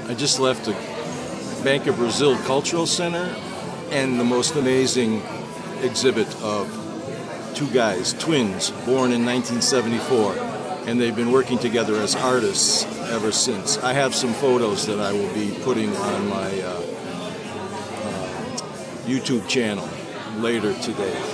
I just left the Banco Brazil Cultural Center and the most amazing exhibit of two guys, twins, born in 1974, and they've been working together as artists ever since. I have some photos that I will be putting on my YouTube channel later today.